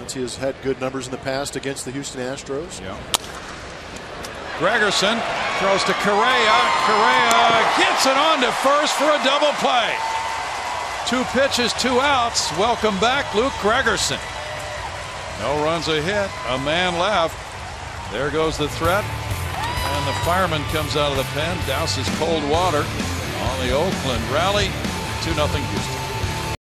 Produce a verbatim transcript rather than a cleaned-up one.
since he has had good numbers in the past against the Houston Astros. Yeah. Gregerson throws to Correa. Correa gets it on to first for a double play. Two pitches, two outs. Welcome back, Luke Gregerson. No runs a hit, a man left. There goes the threat. And the fireman comes out of the pen, douses cold water on the Oakland rally. two nothing Houston.